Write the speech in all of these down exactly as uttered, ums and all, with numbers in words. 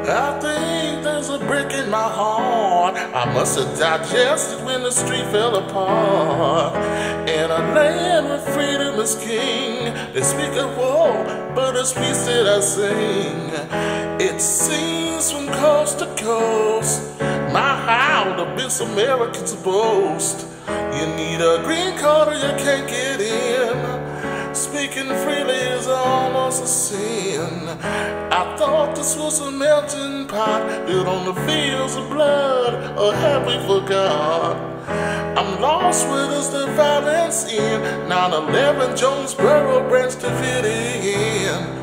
I think there's a brick in my heart I must have digested when the street fell apart. In a land where freedom is king, they speak of war, but it's peace that I sing. It seems from coast to coast, my how the best Americans boast. You need a green card or you can't get in. Speaking freely is almost a sin. I thought this was a melting pot built on the fields of blood, or have we forgot? I'm lost, where does the violence end? nine eleven Jonesboro Branch Davidian.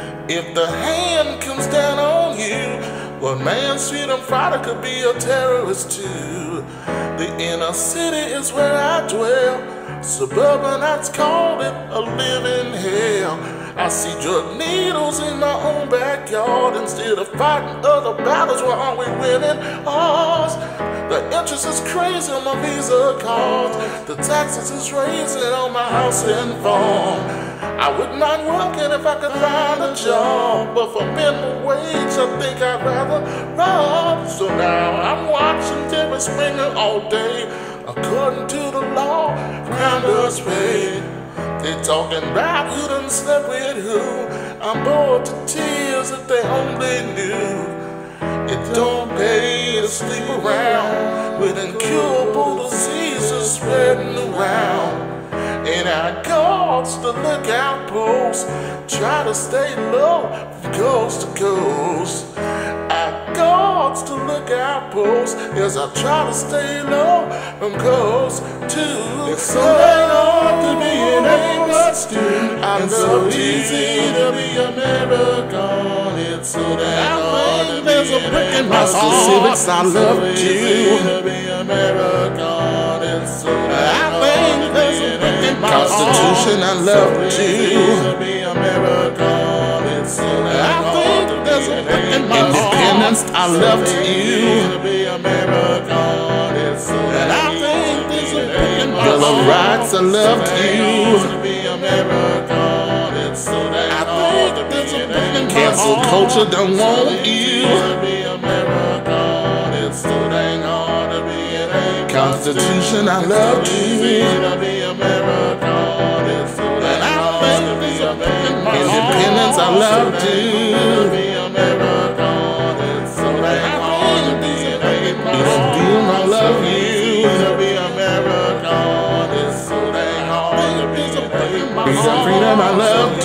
If the hand comes down on you, well, man's freedom fighter could be a terrorist too. The inner city is where I dwell. Suburbanites call it a living hell. I see drug needles in my own backyard. Instead of fighting other battles, why aren't we winning ours? The interest is crazy on my Visa cards. The taxes is raising on my house and farm. I wouldn't mind working if I could find a job, but for minimum wage I think I'd rather rob. So now I'm watching Jerry Springer all day. According to the law, crime does pay. They talking about who done slept with who. I'm bored to tears if they only knew. It don't pay to sleep around with incurable diseases spreading around. And our guards, the lookout post, try to stay low from coast to coast. Our guards, the lookout post, yes, I try to stay low from coast to coast. It's so hard to be an A-plus student. It's so easy to be American. It's so damn hard to be there's a brick in my civics, I love you. To be American. It's so damn hard to be an Constitution, I love you. Independence, I love you. Bill of Rights, I love you. Cancel culture, don't want you. Constitution, I love you. Independence, I love you. Freedom, I love you. Freedom, I love you.